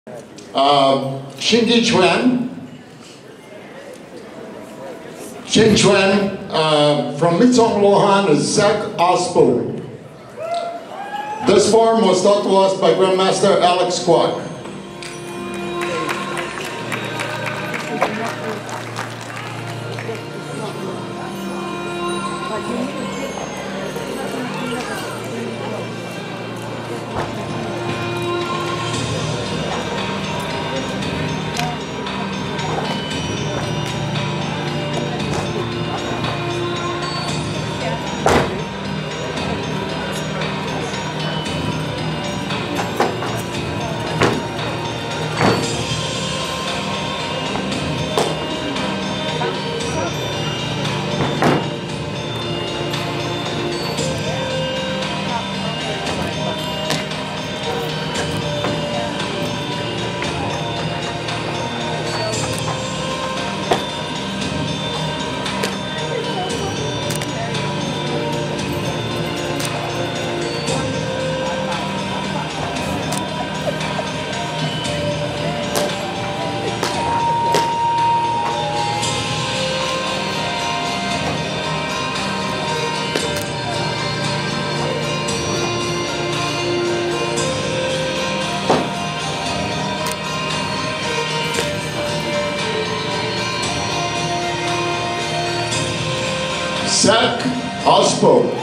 Shingi Chuan. Shin Chuan from Mitsong Lohan is Zek Ospo. This form was taught to us by Grandmaster Alex Kwok. Zek Ospo.